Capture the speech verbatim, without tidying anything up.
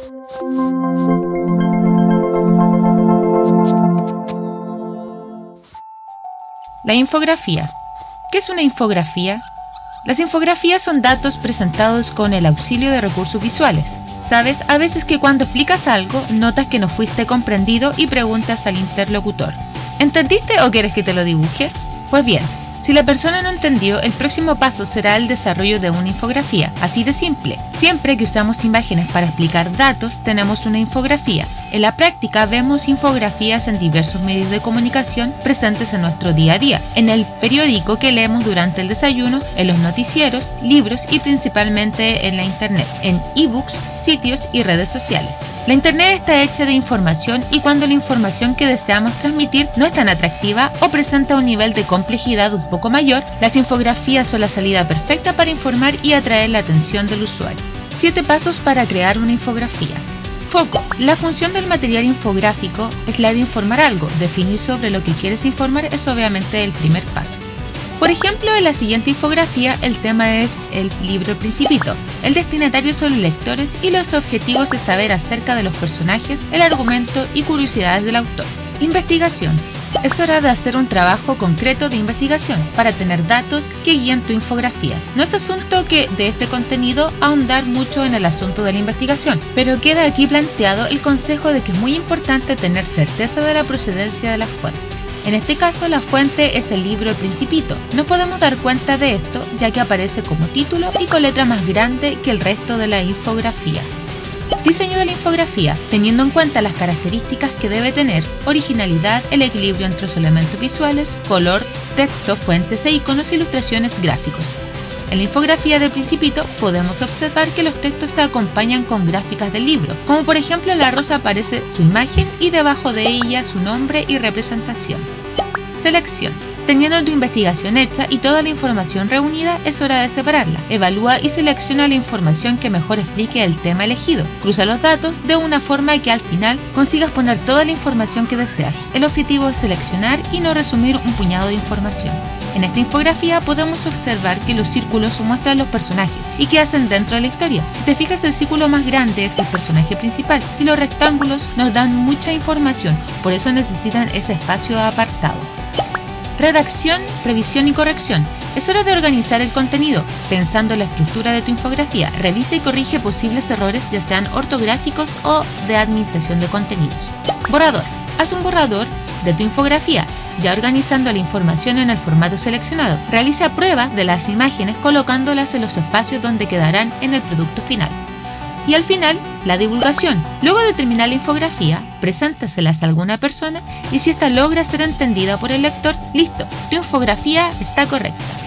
La infografía. ¿Qué es una infografía? Las infografías son datos presentados con el auxilio de recursos visuales. Sabes, a veces que cuando explicas algo, notas que no fuiste comprendido y preguntas al interlocutor: ¿entendiste o quieres que te lo dibuje? Pues bien, si la persona no entendió, el próximo paso será el desarrollo de una infografía, así de simple. Siempre que usamos imágenes para explicar datos, tenemos una infografía. En la práctica vemos infografías en diversos medios de comunicación presentes en nuestro día a día, en el periódico que leemos durante el desayuno, en los noticieros, libros y principalmente en la internet, en ebooks, sitios y redes sociales. La internet está hecha de información y cuando la información que deseamos transmitir no es tan atractiva o presenta un nivel de complejidad un poco mayor, las infografías son la salida perfecta para informar y atraer la atención del usuario. siete pasos para crear una infografía. Foco. La función del material infográfico es la de informar algo. Definir sobre lo que quieres informar es obviamente el primer paso. Por ejemplo, en la siguiente infografía el tema es el libro El Principito. El destinatario son los lectores y los objetivos es saber acerca de los personajes, el argumento y curiosidades del autor. Investigación. Es hora de hacer un trabajo concreto de investigación para tener datos que guíen tu infografía. No es asunto que de este contenido ahondar mucho en el asunto de la investigación, pero queda aquí planteado el consejo de que es muy importante tener certeza de la procedencia de las fuentes. En este caso, la fuente es el libro El Principito. No podemos dar cuenta de esto ya que aparece como título y con letra más grande que el resto de la infografía. Diseño de la infografía, teniendo en cuenta las características que debe tener: originalidad, el equilibrio entre los elementos visuales, color, texto, fuentes e iconos, ilustraciones, gráficos. En la infografía del Principito podemos observar que los textos se acompañan con gráficas del libro, como por ejemplo en la rosa aparece su imagen y debajo de ella su nombre y representación. Selección. Teniendo tu investigación hecha y toda la información reunida, es hora de separarla. Evalúa y selecciona la información que mejor explique el tema elegido. Cruza los datos de una forma que al final consigas poner toda la información que deseas. El objetivo es seleccionar y no resumir un puñado de información. En esta infografía podemos observar que los círculos muestran los personajes y qué hacen dentro de la historia. Si te fijas, el círculo más grande es el personaje principal y los rectángulos nos dan mucha información, por eso necesitan ese espacio apartado. Redacción, revisión y corrección. Es hora de organizar el contenido. Pensando en la estructura de tu infografía, revisa y corrige posibles errores, ya sean ortográficos o de administración de contenidos. Borrador. Haz un borrador de tu infografía, ya organizando la información en el formato seleccionado. Realiza pruebas de las imágenes colocándolas en los espacios donde quedarán en el producto final. Y al final, la divulgación. Luego de terminar la infografía, preséntaselas a alguna persona y si ésta logra ser entendida por el lector, listo, tu infografía está correcta.